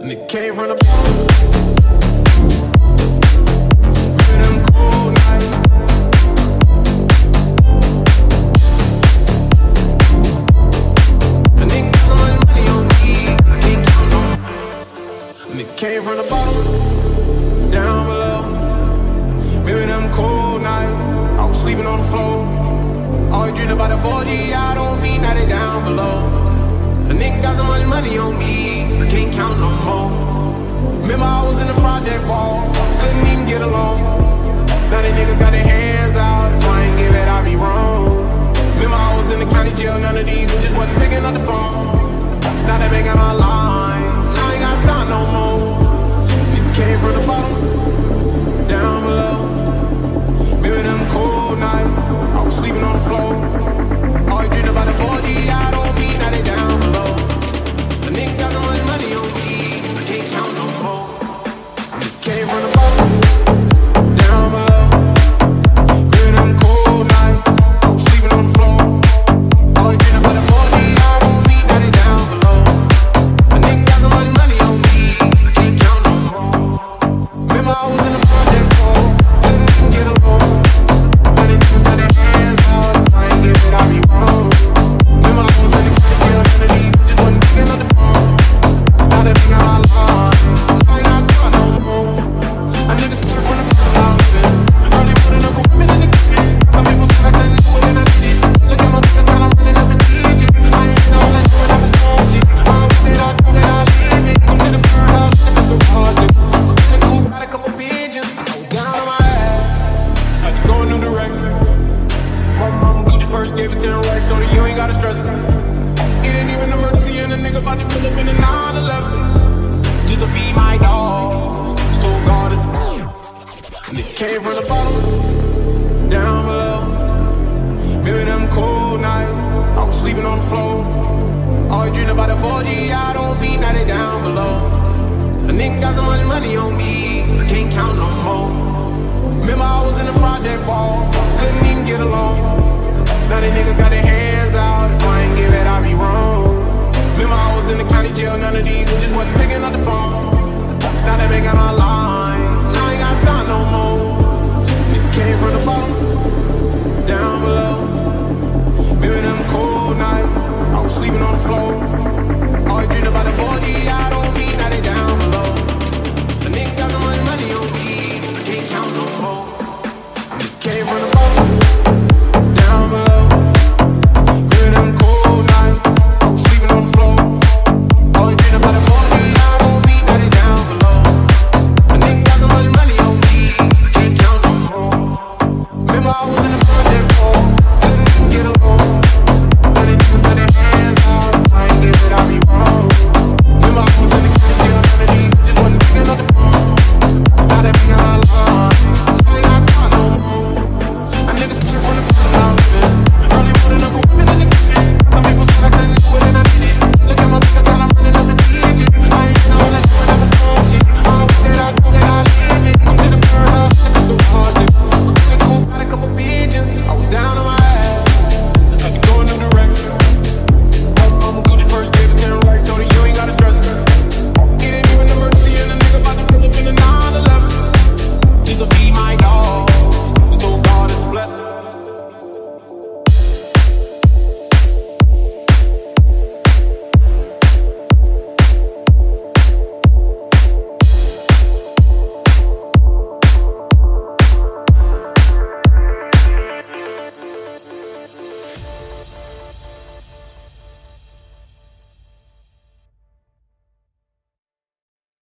And it came from the bottom. Remember them cold nights. A nigga got so much money on me, I can't count no more. And it came from the bottom, down below. Remember them cold nights, I was sleeping on the floor. Always dreamed about the 4G, I don't feed, now they down below. A nigga got so much money on me, I can't count no more. Remember I was in the project wall, couldn't even get along. Now they niggas got their hands out, if I ain't give it, I'd be wrong. Remember I was in the county jail, none of these bitches wasn't picking up the phone. Now they making my line, I ain't got time no more. It came from the bottom, down below. Remember them cold nights, I was sleeping on the floor. Always dreamed about the 4G, I don't feed, now they down below. A nigga got so much money on me, I can't count no more. It came from the bottom, down below. Remember them cold nights, I was sleeping on the floor. Always dreamed about the 4G, I don't feed, now they down below. A nigga got so much money on me, I can't count no more. Remember I was in the project wall, couldn't even get along. Now they niggas got their hands out, if I ain't give it, I'd be wrong. Remember I was in the county jail, none of these bitches wasn't picking up the phone. Now they bring out my line, I ain't got time no more. A nigga started from the bottom out there. Early putting up a women in the kitchen. Some people say I couldn't do it and I did it. Look at my nigga, now I'm running up a DJ. I ain't know that doing up a song shit. I'm with it, I talk it, I live it. Come to the birdhouse, shit at the project. In the coop, got a couple pigeons. I was down on my ass, had to go a new direction. My mama Gucci first gave it to the right, so you ain't gotta stress it. It ain't even an emergency and a nigga about to pull up in a 911. Just to feed my dog, still God is. And it came from the bottom, down below. Remember them cold nights, I was sleeping on the floor. Always dreamed about the 4G, I don't feed, now they down below. A nigga got so much money on me, I can't count no more. Remember I was in the project wall, couldn't even get along. Now they niggas got their hands out, if I ain't give it, I'd be wrong. Remember I was in the county jail, none of these bitches wasn't picking up the phone. Now they making my line, I ain't got time no more. It came from the bottom, down below. Remember them cold nights, I was sleeping on the floor. Always dreamed about the 4G, I don't